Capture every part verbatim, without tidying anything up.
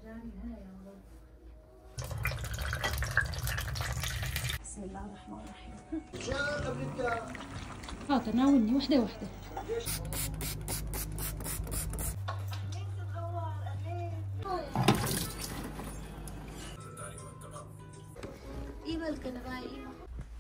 بسم الله الرحمن الرحيم. اه تناولني وحده وحده. ايوه الكنبايه ايوه.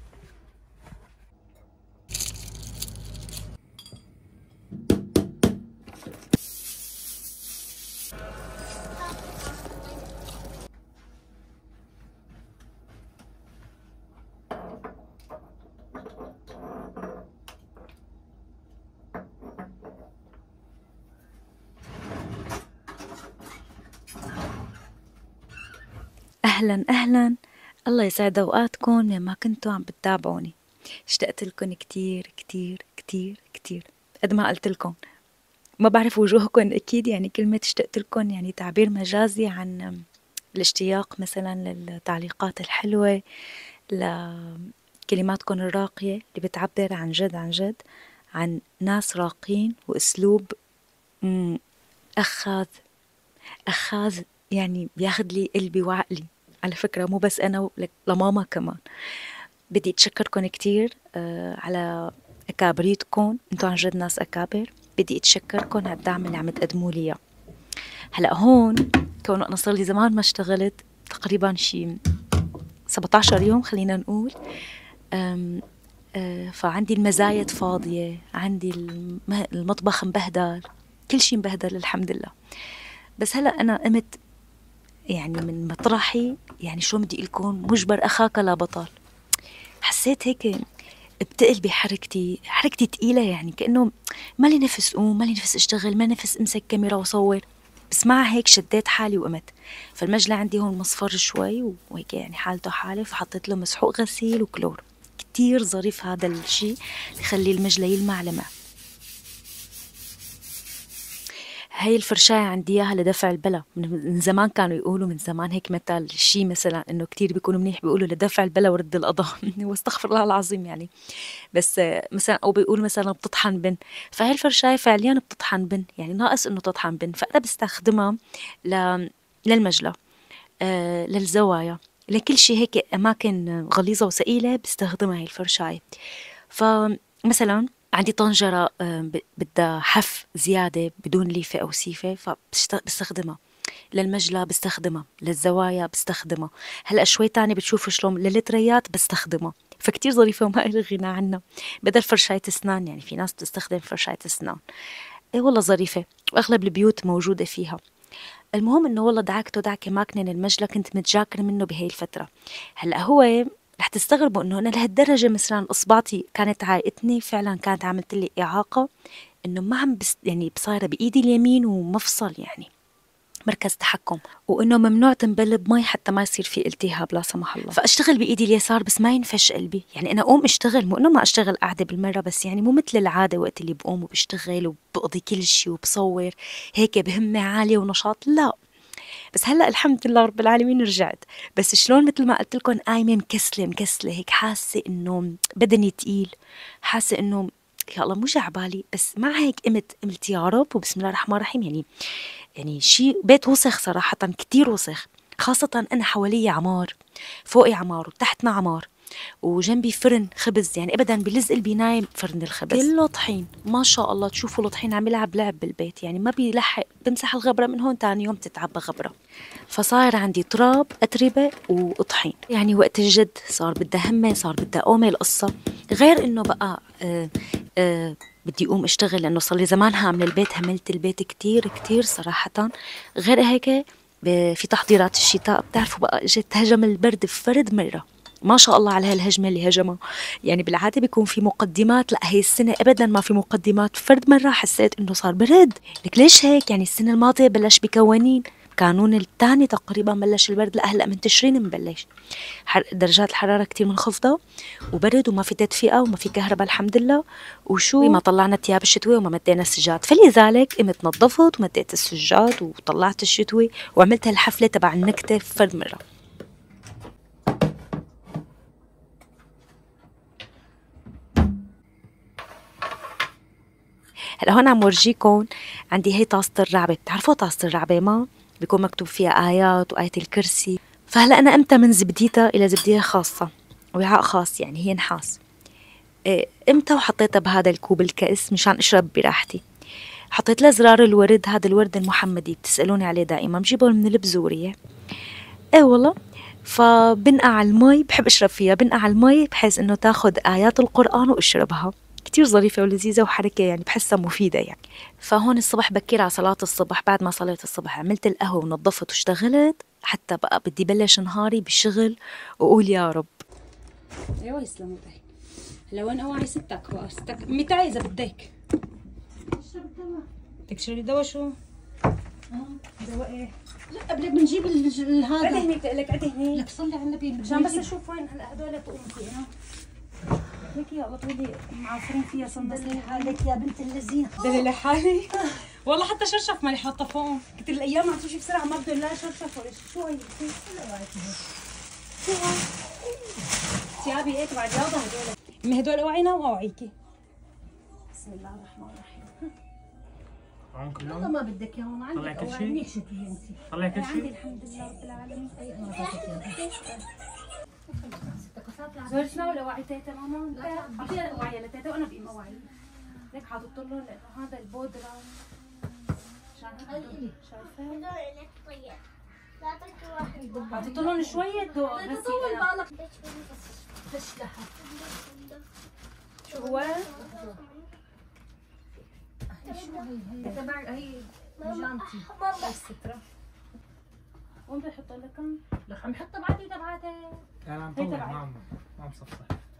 أهلا أهلا، الله يسعد أوقاتكم من ما كنتوا عم بتتابعوني. اشتقت لكم كتير كتير كتير كتير. قد ما قلت لكم ما بعرف وجوهكم أكيد، يعني كلمة اشتقت لكم يعني تعبير مجازي عن الاشتياق مثلا للتعليقات الحلوة، لكلماتكم الراقية اللي بتعبر عن جد عن جد عن ناس راقين وأسلوب أخاذ أخاذ يعني بياخد لي قلبي وعقلي. على فكرة مو بس أنا، لماما كمان. بدي أتشكركن كتير آه على أكابريتكن، انتو عن جد ناس أكابر. بدي أتشكركن على الدعم اللي عم تقدموا لي. هلأ هون كونه أنا صار لي زمان ما اشتغلت، تقريبا شي سبعة عشر يوم خلينا نقول. أم أه فعندي المزايد فاضية، عندي المطبخ مبهدل، كل شي مبهدل الحمد لله. بس هلأ أنا قمت يعني من مطرحي، يعني شو بدي لكم، مجبر أخاك لا بطل. حسيت هيك بتقل بحركتي، حركتي تقيلة، يعني كأنه مالي نفس قوم، مالي نفس اشتغل، ما نفس امسك كاميرا وصور. بس مع هيك شديت حالي وقمت. فالمجلة عندي هون مصفر شوي وهيك يعني حالته حالة، فحطيت له مسحوق غسيل وكلور. كتير ظريف هذا الشي، يخلي المجلة يلمع لمع. هاي الفرشاية عندي اياها لدفع البلا. من زمان كانوا يقولوا، من زمان هيك مثل شي مثلا انه كتير بيكونوا منيح، بيقولوا لدفع البلا ورد القضاء واستغفر الله العظيم يعني. بس مثلا او بيقولوا مثلا بتطحن بن. فهي الفرشاية فعليا بتطحن بن، يعني ناقص انه تطحن بن. فانا بستخدمها ل... للمجلة، آه للزوايا، لكل شي هيك اماكن غليظة وثقيلة بستخدمها هي الفرشاية. فمثلا عندي طنجرة بدها حف زيادة بدون ليفة أو سيفة، فبستخدمها للمجلة، بستخدمها للزوايا، بستخدمها هلأ شوي تاني بتشوفوا شلون للتريات بستخدمها. فكتير ظريفة وما إلي غنى عنها، بدل فرشاية أسنان. يعني في ناس بتستخدم فرشاية أسنان، إيه والله ظريفة، وأغلب البيوت موجودة فيها. المهم إنه والله دعكته دعكة ماكنة المجلة، كنت متجاكرة منه بهاي الفترة. هلأ هو رح تستغربوا انه انا لهالدرجة مثلا اصبعتي كانت عايقتني، فعلا كانت عملت لي اعاقة، انه ما عم بس يعني بصايرة بايدي اليمين ومفصل، يعني مركز تحكم، وانه ممنوع تنبل بمي حتى ما يصير في التهاب لا سمح الله. فاشتغل بايدي اليسار بس ما ينفش قلبي، يعني انا اقوم اشتغل، مو انه ما اشتغل قاعدة بالمرة، بس يعني مو مثل العادة وقت اللي بقوم وبشتغل وبقضي كل شيء وبصور هيك بهمة عالية ونشاط، لا. بس هلا الحمد لله رب العالمين رجعت. بس شلون مثل ما قلت لكم قايمه مكسله مكسله هيك، حاسه انه بدني تقيل، حاسه انه يا الله مو جا بالي. بس مع هيك قمت قلت يا رب وبسم الله الرحمن الرحيم. يعني يعني شيء بيت وسخ صراحه، كتير وسخ، خاصه انا حوالي عمار، فوقي عمار وتحتنا عمار، وجنبي فرن خبز، يعني ابدا بلز قلبي نايم فرن الخبز كله طحين ما شاء الله. تشوفوا الطحين عم يلعب لعب بالبيت، يعني ما بيلحق، بمسح الغبره من هون تاني يوم تتعبى غبره. فصاير عندي تراب أتربة وطحين، يعني وقت الجد صار بدها همة، صار بدها قومة القصة. غير إنه بقى آه آه بدي أقوم أشتغل، لأنه صار لي زمان هعمل البيت، هملت البيت كتير كتير صراحة. غير هيك في تحضيرات الشتاء، بتعرفوا بقى اجت هجم البرد فرد مرة، ما شاء الله على هالهجمة اللي هجمها. يعني بالعادة بيكون في مقدمات، لا هي السنة أبدا ما في مقدمات، فرد مرة حسيت إنه صار برد. لك ليش هيك؟ يعني السنة الماضية بلش بكوانين، كانون الثاني تقريبا بلش البرد، لا هلا من تشرين مبلش. درجات الحرارة كتير منخفضة وبرد وما في تدفئة وما في كهرباء الحمد لله، وشو ما طلعنا الثياب الشتوية وما مدينا السجاد. فلذلك قمت نظفت ومديت السجاد وطلعت الشتوي وعملت هالحفلة تبع النكتة فرد مرة. هلا هون عم ورجيكم، عندي هي طاسة الرعبة. بتعرفوا طاسة الرعبة ما؟ بيكون مكتوب فيها آيات وآية الكرسي. فهلا أنا قمتها من زبديتها إلى زبدية خاصة، وعاء خاص يعني هي نحاس. قمتها وحطيتها بهذا الكوب الكأس مشان أشرب براحتي. حطيت لها زرار الورد، هذا الورد المحمدي بتسألوني عليه دائما، بجيبه من البزورية. ايه والله. فبنقع على المي، بحب اشرب فيها، بنقع على المي بحيث انه تاخذ آيات القرآن واشربها. كتير ظريفة ولذيذة وحركة يعني بحسها مفيدة يعني. فهون الصبح بكير على صلاة الصبح، بعد ما صليت الصبح عملت القهوة ونظفت واشتغلت، حتى بقى بدي بلش نهاري بالشغل وقول يا رب. ايوه يسلموا ايديك. هلا وين اواعي ستك بقى؟ ستك امي تعي اذا بدك. اشرب الدواء. بدك تشربي دواء شو؟ اه دواء ايه؟ لا قبل بنجيب هذا. عدي هنيك لك، عدي هنيك. لك صلي على النبي مشان بس اشوف وين هلا هدول تقوم فيها. ليك يا بطولي معافرين فيها صنبس. دلي حالك يا بنت اللذينه. دلي حالي؟ والله حتى شرشف مالي حاطه فوقهم، كنت الايام عم تمشي بسرعه ما بدهم لا شرشف ولا شيء. شو هي؟ شو هي؟ ثيابي ايه تبع الرياضه هدول. امي هدول اوعينا واوعيكي. بسم الله الرحمن الرحيم. معهم كلهم؟ والله ما بدك اياهم، عندك اوعي منيح شتي انت. طلع كل شيء؟ عندي الحمد لله رب العالمين. اي انا بعطيك اياها. زوجنا ولا وعي تيتا ماما؟ لا حاطين وعي لتيتا وانا بقيم اوعي. ليك حاطط لهم لانه هذا البودره عشان هيك شايفه؟ حاطط لهم شويه ضوء بس طول بالك. تشلحها شو هو؟ شو هي؟ تبع هي جانتي هي الستره. وين بدي احط لكم؟ لك عم يحط تبعتي تبعتي. لا لا مطلع ما عم ما عم صفح.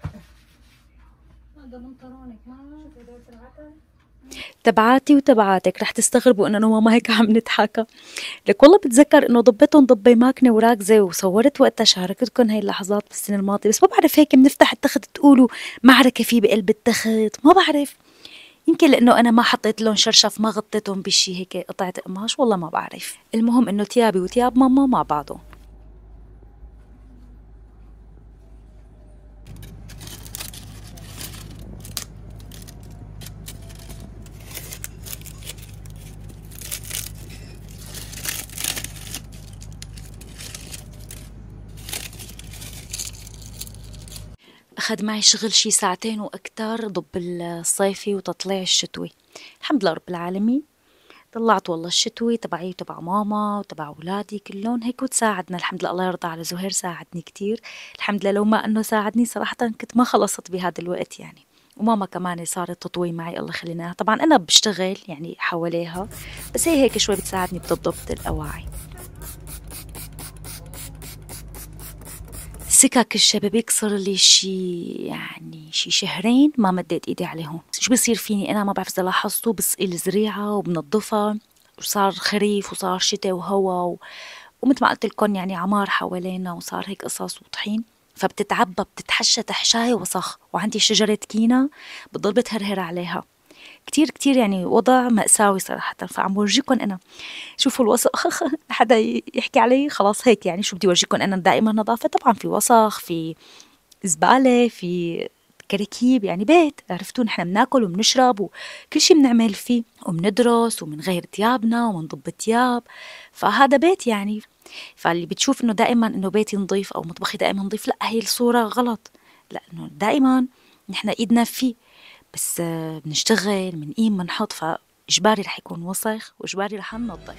هذا بنطلونك ما شوفي هدول تبعتها. تبعاتي وتبعاتك رح تستغربوا انه انا وماما هيك عم نضحك. لك والله بتذكر انه ضبيتهم ضبي ماكنه وراكزه، وصورت وقتها شاركتكم هي اللحظات بالسنه الماضيه، بس ما بعرف هيك بنفتح التخت تقولوا معركه في بقلب التخت، ما بعرف. يمكن لانه انا ما حطيت لهم شرشف، ما غطيتهم بشي هيك قطعه قماش، والله ما بعرف. المهم انه ثيابي وثياب ماما مع بعضهم. أخذ معي شغل شي ساعتين وأكتر، ضب الصيفي وتطليع الشتوي. الحمد لله رب العالمين طلعت والله الشتوي تبعي وتبع ماما وتبع أولادي كلهم هيك، وتساعدنا الحمد لله. الله يرضى على زهير، ساعدني كتير الحمد لله. لو ما أنه ساعدني صراحة كنت ما خلصت بهذا الوقت يعني. وماما كمان صارت تطوي معي الله يخلينا. طبعا أنا بشتغل يعني حواليها، بس هي هيك شوي بتساعدني بتضبط الأواعي. سكك الشبابيك صار لي شي يعني شي شهرين ما مديت ايدي عليهم. شو بصير فيني انا ما بعرف اذا لاحظتوا، بسقي الزريعه وبنظفها، وصار خريف وصار شتاء وهوا و... ومثل ما قلت لكم يعني عمار حوالينا وصار هيك قصص وطحين، فبتتعبى بتتحشى تحشاية وسخ. وعندي شجرة كينا بتضل بتهرهر عليها كتير كتير، يعني وضع مأساوي صراحة. فعم ورجيكم أنا شوفوا الوسخ حدا يحكي علي خلاص هيك يعني شو بدي ورجيكم أنا دائما نظافة. طبعا في وسخ، في زبالة، في كراكيب، يعني بيت عرفتوا نحن بناكل وبنشرب وكل شي بنعمل فيه وبندرس وبنغير ثيابنا وبنضب ثياب، فهذا بيت يعني. فاللي بتشوف انه دائما انه بيتي نظيف او مطبخي دائما نظيف، لا هي الصورة غلط. لانه دائما نحن ايدنا فيه، بس بنشتغل بنقيم بنحط، فإجباري رح يكون وسخ وإجباري رح ننظف.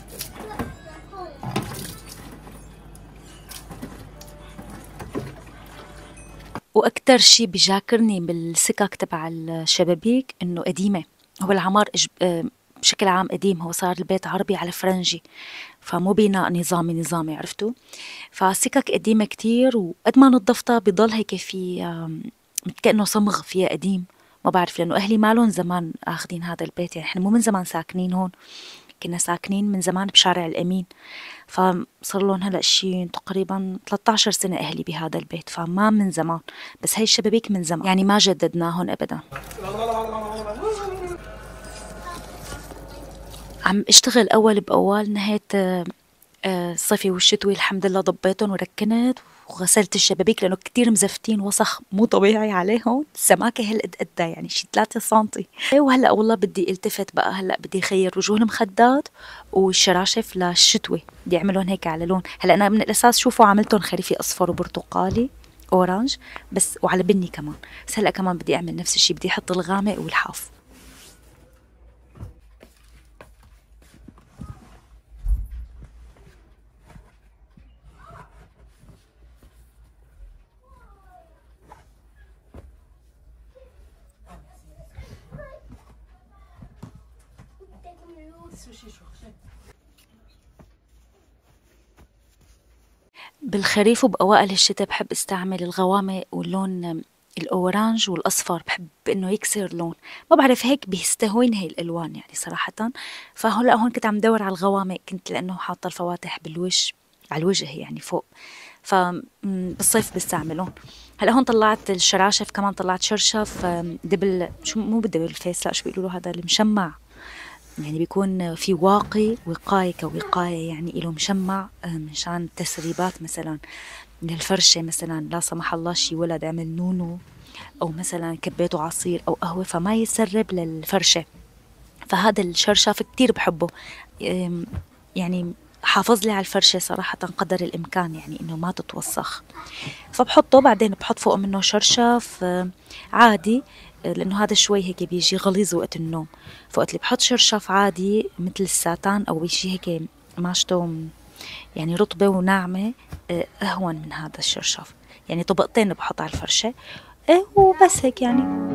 وأكتر شي بجاكرني بالسكك تبع الشبابيك إنه قديمة. هو العمار بشكل عام قديم، هو صار البيت عربي على فرنجي، فمو بناء نظامي نظامي عرفتوا. فالسكك قديمة كتير، وقد ما نظفتها بضل هيك في كأنه صمغ فيها قديم. ما بعرف لأنه أهلي مالهم زمان أخذين هذا البيت، يعني إحنا مو من زمان ساكنين هون، كنا ساكنين من زمان بشارع الأمين، فصار لهم هلأ شي تقريبا ثلاثة عشر سنة أهلي بهذا البيت، فما من زمان. بس هاي الشبابيك من زمان يعني ما جددناهن أبدا. عم اشتغل أول بأول، نهيت آه، الصيفي والشتوي الحمد لله ضبيتهم وركنت وغسلت الشبابيك لانه كتير مزفتين، وسخ مو طبيعي عليهم. السماكه هالقد قدها يعني شي ثلاثة سنتي. وهلا والله بدي التفت بقى، هلا بدي اخير وجوه المخدات والشراشف للشتوي، بدي اعملهم هيك على لون. هلا انا من الاساس شوفوا عملتهم خريفي اصفر وبرتقالي اورانج بس، وعلى بني كمان. بس هلا كمان بدي اعمل نفس الشي، بدي احط الغامق والحاف. بالخريف وبأوائل الشتاء بحب استعمل الغوامق واللون الأورانج والأصفر، بحب إنه يكسر لون. ما بعرف هيك بيستهوين هي الألوان يعني صراحة. فهلا هون كنت عم دور على الغوامق، كنت لأنه حاطة الفواتح بالوجه على الوجه يعني فوق، فبالصيف بستعملهم. هلا هون طلعت الشراشف كمان، طلعت شرشف دبل، شو مو بدبل فيس، لا شو بيقولوا له هذا المشمع، يعني بيكون في واقي وقاية كوقاية، يعني إله مشمع مشان تسريبات مثلا للفرشة، مثلا لا سمح الله شي ولد عمل نونو أو مثلا كبيته عصير أو قهوة فما يسرب للفرشة. فهذا الشرشاف كتير بحبه، يعني حافظ لي على الفرشة صراحة قدر الإمكان، يعني إنه ما تتوسخ. فبحطه بعدين بحط فوق منه شرشف عادي، لأنه هذا شوي هيك بيجي غليظ وقت النوم. فوقت اللي بحط شرشف عادي مثل الساتان أو شي هيك ماشته يعني رطبة وناعمة أهون من هذا الشرشف، يعني طبقتين بحط على الفرشة إيه وبس هيك يعني.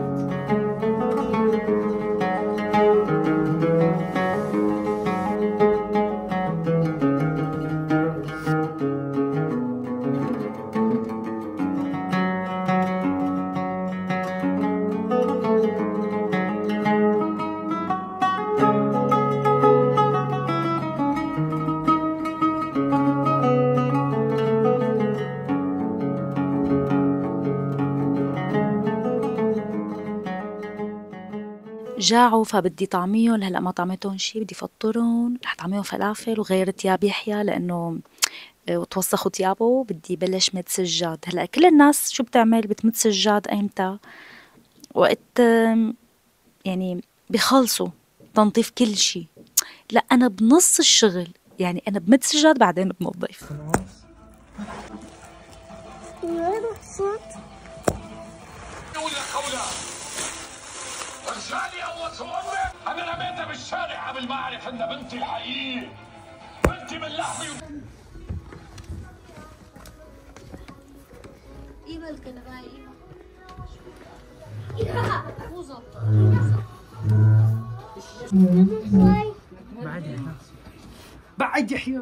جاعوا فبدي طعميهم، هلا ما طعمتهم شي بدي فطرهم، رح طعميهم فلافل وغير تياب يحيى لأنه وتوسخوا تيابه. بدي بلش مد سجاد. هلا كل الناس شو بتعمل؟ بتمد سجاد ايمتى؟ وقت يعني بخلصوا تنظيف كل شي. لا انا بنص الشغل، يعني انا بمد سجاد بعدين بنظف. رجالي اول صورة انا رميتها بالشارع قبل ما اعرف انها بنتي الحقيقية، بنتي من لحمي. ايوه الكنباية ايوه فوزة بعد يحيى بعد يحيى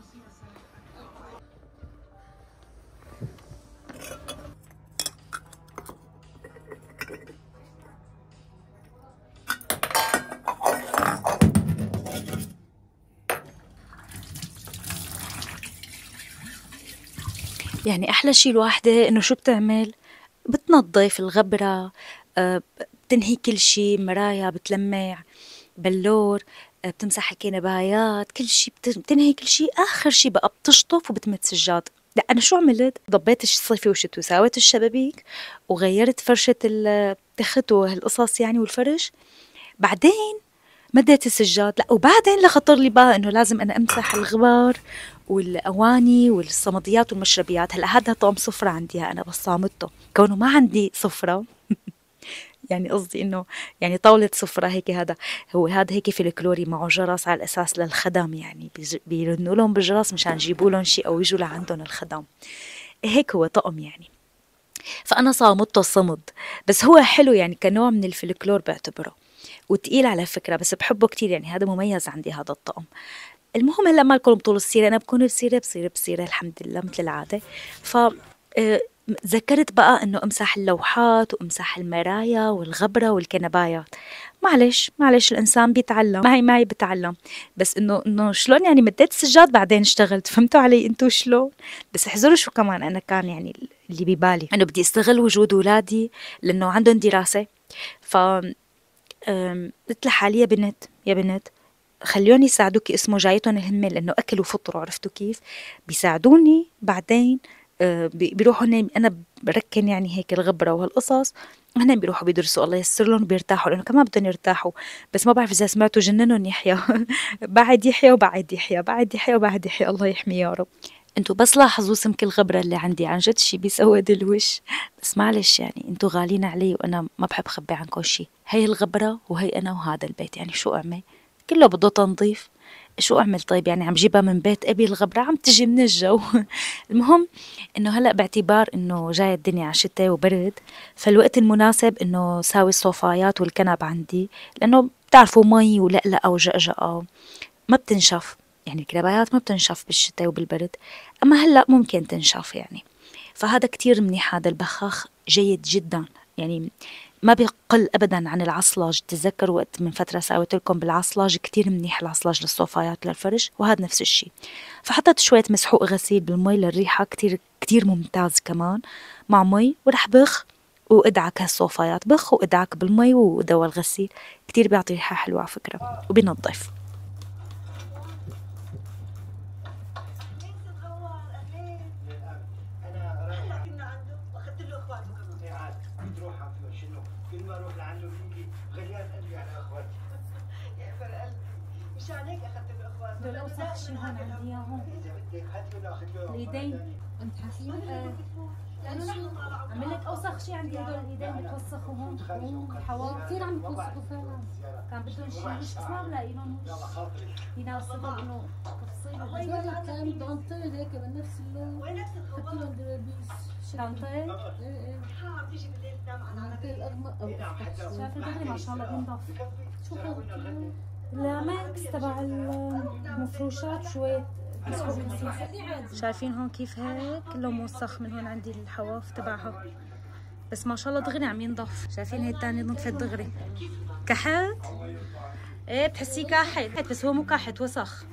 يعني أحلى شي الواحدة إنه شو بتعمل؟ بتنظف الغبرة، آه، بتنهي كل شي، مرايا بتلمع، بلور، آه، بتمسح الكنبايات، كل شي بتنهي كل شي. آخر شي بقى بتشطف وبتمد سجاد. لا أنا شو عملت؟ ضبيت الصيفي والشتوي، ساويت الشبابيك وغيرت فرشة التخت وهالقصص يعني والفرش، بعدين مديت السجاد. لا وبعدين لخطر لي بقى انه لازم انا امسح الغبار والاواني والصمديات والمشربيات. هلا هذا طقم سفرة عندي انا بس صامته، كونه ما عندي سفرة يعني قصدي انه يعني طاولة سفرة هيك. هذا هو هذا هيك فلكلوري معه جرس على الاساس للخدم، يعني بيرنوا لهم بالجرس مشان يجيبوا لهم شيء او يجوا لعندهم الخدم. هيك هو طقم يعني. فانا صامته صمد، بس هو حلو يعني كنوع من الفلكلور بعتبره، وتقيل على فكرة بس بحبه كتير، يعني هذا مميز عندي هذا الطقم. المهم هلا ما لكم طول السيرة، أنا بكون بسيرة بصير بسيرة الحمد لله مثل العادة. ف ذكرت بقى إنه أمسح اللوحات وأمسح المرايا والغبرة والكنبايات. معلش معلش الإنسان بيتعلم، معي معي بتعلم، بس إنه إنه شلون يعني مديت السجاد بعدين اشتغلت. فهمتوا علي أنتوا شلون؟ بس احذروا شو كمان أنا كان يعني اللي ببالي إنه بدي استغل وجود أولادي لأنه عندهم دراسة. ف قلت لحالي يا بنت يا بنت خليوني يساعدوكي، اسمه جايتهم الهمة، لأنه أكل وفطروا، عرفتوا كيف؟ بيساعدوني بعدين. آه بيروحوا هن، أنا بركن يعني هيك الغبرة وهالقصص، هن بيروحوا بيدرسوا، الله يسر لهم، بيرتاحوا لأنه كمان بدهم يرتاحوا. بس ما بعرف إذا سمعتوا جننهم يحيى بعد يحيى وبعد يحيى، بعد يحيى وبعد يحيى، الله يحميه يا رب. انتو بس لاحظوا سمك الغبرة اللي عندي، عن جد شي بيسود الوش، بس معلش يعني انتو غالين علي وانا ما بحب خبي عنكم شي. هي الغبرة وهي انا وهذا البيت، يعني شو اعمل؟ كله بده تنظيف، شو اعمل طيب؟ يعني عم جيبها من بيت ابي الغبرة، عم تجي من الجو المهم انه هلا باعتبار انه جاي الدنيا على شتاء وبرد، فالوقت المناسب انه ساوي الصوفايات والكنب عندي، لانه بتعرفوا مي ولقلقة وجقجقة ما بتنشف، يعني الكنبايات ما بتنشف بالشتاء وبالبرد، أما هلأ ممكن تنشف يعني. فهذا كتير منيح، هذا البخاخ جيد جدا، يعني ما بيقل أبدا عن العصلاج. تتذكر وقت من فترة ساويت لكم بالعصلاج، كتير منيح العصلاج للصوفايات للفرش، وهذا نفس الشي. فحطيت شوية مسحوق غسيل بالمي للريحة، كتير كتير ممتاز كمان مع مي، ورح بخ وادعك هالصوفايات، بخ وادعك بالمي ودواء الغسيل، كتير بيعطي ريحة حلوة على فكرة وبينظف. دول اوسخ شي هون عندي اياهم الايدين. انت حاسين عمل لك اوسخ شي عندي، هدول الايدين بتوسخوا هون الحواف كثير عم يتوسخوا فعلا. كان بدهم شي وش، بس ما بلاقي لهم وش يناسبهم انه تفصيل. هذول كان دانتيل هيك بنفس اللون، حط لهم دبابيس. دانتيل؟ ايه ايه عم تيجي بالليل تنام على دانتيل اغمق او افتح. شايفه دغري ما شاء الله بينضف. شو حاطين؟ الماكس تبع المفروشات شوية شايفين هون كيف هيك كله موسخ من هون عندي الحواف تبعها، بس ما شاء الله دغري عم ينضف. شايفين هي الثانية نطفت دغري. كحت؟ ايه بتحسيه كاحت، بس هو مو كاحت، وسخ.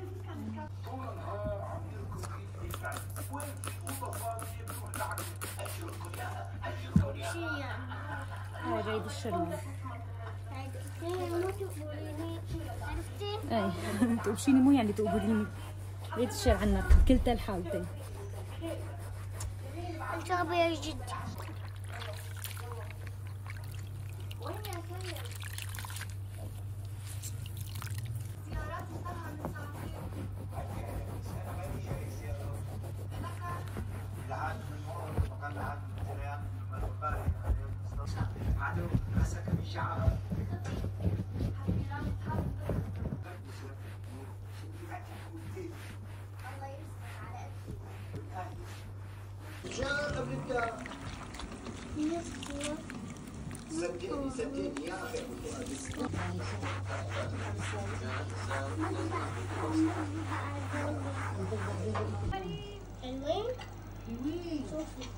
هاي بعيد الشرمة. اي تقبشيني مو يعني تقبليني، بعيد الشر عنك كلتا الحالتين. انت غبي يا جدي. حلوين؟ حلوين. شوفي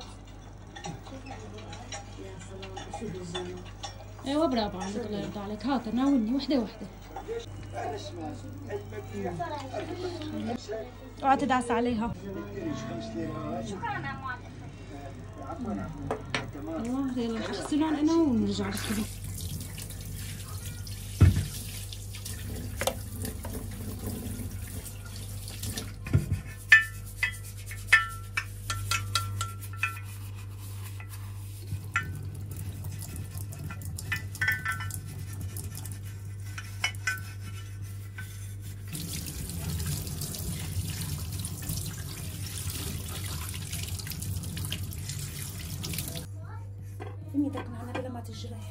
يا سلام شو بالجنة. ايوه برافو عليك، الله يرضى عليك. هات ناولني وحده وحده. اوعى تدعس عليها. شكرا يا معلم. ايوه يلا اغسلهم انا ونرجع ركبي. فيني ايدك معنا بلا ما تجرح.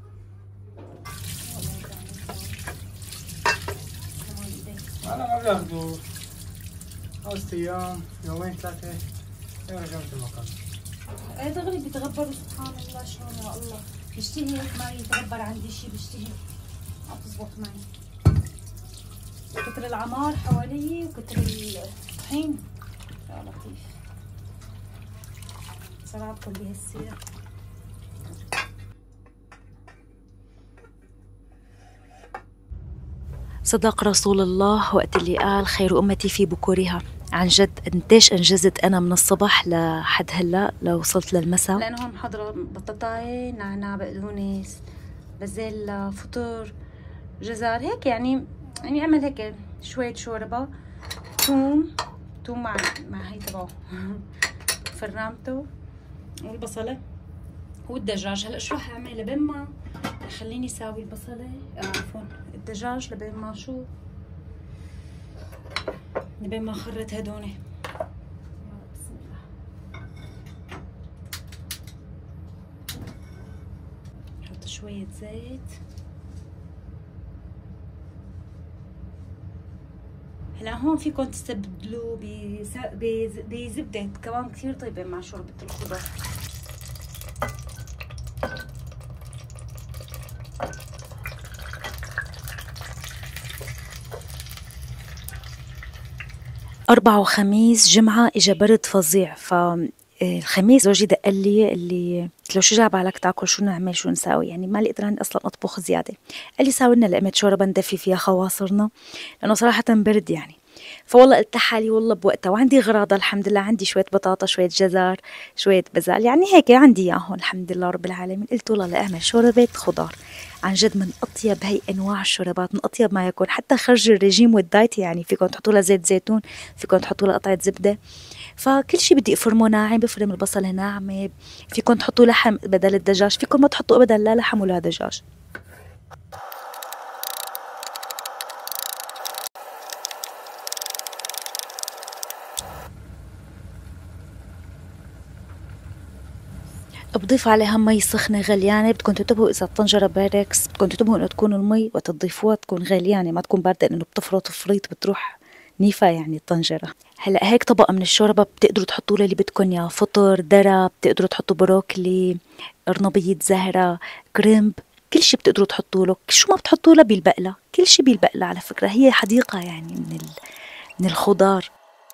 انا ما بياخذوا خمسة ايام، يومين ثلاثة يرجعوا مثل ما كانوا. ايه دغري بيتغبروا سبحان الله. شلون يا الله بيشتهي هيك ما يتغبر عندي شيء، بيشتهي ما بتزبط معي. كتر العمار حوالي وكتر الطحين يا لطيف. صراحة بهالسيرة. صدق رسول الله وقت اللي قال خير أمتي في بكورها. عن جد قديش أنجزت أنا من الصبح لحد هلا لو وصلت للمساء، لأنه هون محضرة بطاطاي، نعناع، بقدونس، بازيلا، فطور، جزر، هيك يعني يعني اعمل هيك شوية شوربة، ثوم ثوم مع مع هي تبعه فرامته، والبصلة والدجاج. هلا شو رح اعمل لبين ما خليني ساوي البصلة، آه عفوا الدجاج، لبين ما شو لبين ما خرط هدول. بسم الله. نحط شوية زيت. هلا هون فيكم تستبدلوا بزبدة كمان كثير طيبة مع شوربة الخضار. أربعة وخميس جمعة إجا برد فظيع، فالخميس زوجي دق لي اللي قلت له شو جاب بالك تاكل، شو نعمل شو نساوي، يعني ما لي قدران أصلا أطبخ زيادة. قال لي ساوي لنا لقمة شوربة ندفي فيها خواصرنا لأنه صراحة برد يعني. فوالله قلت لحالي والله بوقتها، وعندي غراضة الحمد لله، عندي شوية بطاطا شوية جزر شوية بزال، يعني هيك عندي إياهم الحمد لله رب العالمين. قلت والله لأعمل شوربة خضار، عن جد من أطيب هي أنواع الشوربات، من أطيب ما يكون، حتى خرج الرجيم والدايت، يعني فيكم تحطوا لها زيت زيتون، فيكم تحطوا لها قطعة زبدة، فكل شيء بدي افرمه ناعم، بفرم البصل ناعمة. فيكم تحطوا لحم بدل الدجاج، فيكم ما تحطوا أبدا لا لحم ولا دجاج. بضيف عليها مي سخنة غليانة، بدكم تنتبهوا إذا الطنجرة باركس، بدكم تنتبهوا إنه تكون المي وقت تضيفوها تكون غليانة، ما تكون باردة، لأنه بتفرط فريط بتروح نيفا يعني الطنجرة. هلا هيك طبق من الشوربة بتقدروا تحطوا له اللي بدكم يا فطر، درة، بتقدروا تحطوا بروكلي، قرنبية زهرة، كرنب، كل شيء بتقدروا تحطوا له، شو ما بتحطوا له بيلبقلها، كل شيء بيلبقلها على فكرة، هي حديقة يعني من ال... من الخضار.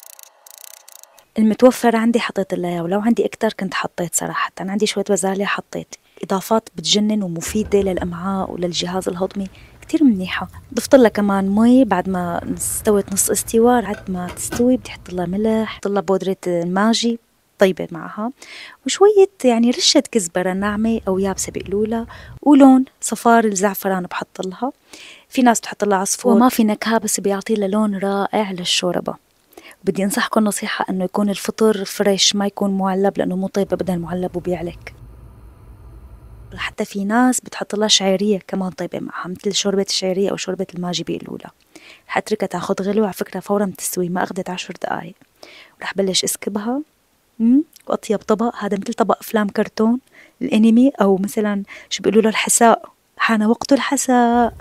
المتوفر عندي حطيت لها، ولو عندي اكتر كنت حطيت صراحة. أنا عندي شوية بازاليا حطيت، إضافات بتجنن ومفيدة للأمعاء وللجهاز الهضمي، كتير منيحة. ضفت لها كمان مي بعد ما استوت نص استواء، بعد ما تستوي بدي احط لها ملح، احط لها بودرة ماجي طيبة معها، وشوية يعني رشة كزبرة ناعمة أو يابسة بقلولها، ولون صفار الزعفران بحط لها. في ناس بتحط لها عصفور، وما في نكهة بس بيعطي لها لون رائع للشوربة. بدي انصحكم نصيحة انه يكون الفطر فريش، ما يكون معلب، لانه مو طيب ابدا المعلب وبيعلك. حتى في ناس بتحط لها شعيرية كمان طيبة معها، مثل شوربة الشعيرية او شوربة الماجي بيقولولها. رح اتركها تاخد غلو، على فكرة فورا بتستوي، ما اخذت عشر دقايق. ورح بلش اسكبها. امم واطيب طبق، هذا مثل طبق افلام كرتون الانمي، او مثلا شو بيقولوا له الحساء، حان وقت الحساء.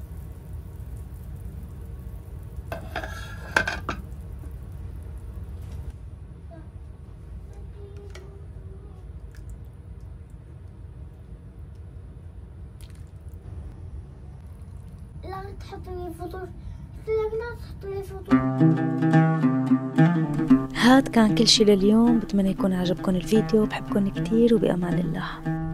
لا تحطي لي فطور، لا تحطي لي فطور. هاد كان كل شي لليوم، بتمنى يكون عجبكم الفيديو، بحبكم كتير وبأمان الله.